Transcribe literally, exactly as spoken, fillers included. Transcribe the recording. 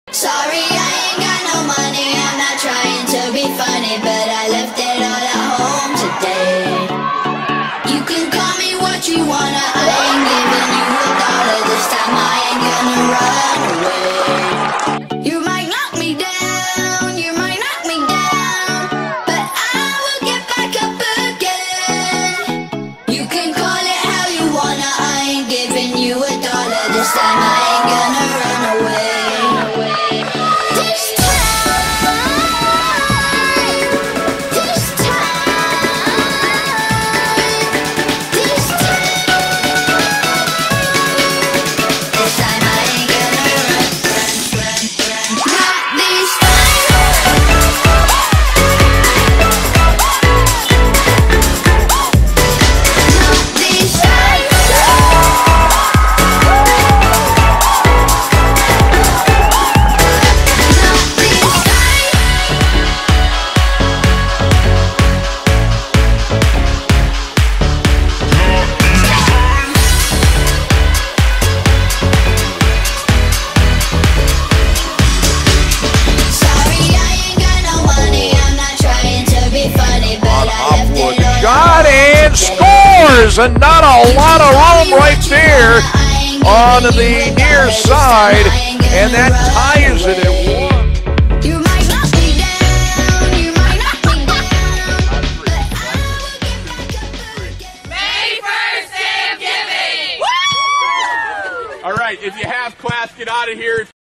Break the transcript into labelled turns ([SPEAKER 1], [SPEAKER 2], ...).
[SPEAKER 1] Sorry, I ain't got no money, I'm not trying to be funny, but I left it all at home today. You can call me what you wanna, I ain't giving you a dollar this time, I ain't gonna run away. You might knock me down, you might knock me down, but I will get back up again. You can call it how you wanna, I ain't giving you a dollar this time, I ain't gonna run away.
[SPEAKER 2] Shot and scores, and not a lot of room right there on the near side, and that ties it at one.
[SPEAKER 1] You might knock me down, you might knock me down, but I will get back up again.
[SPEAKER 3] May first, Thanksgiving!
[SPEAKER 4] All right, if you have class, get out of here.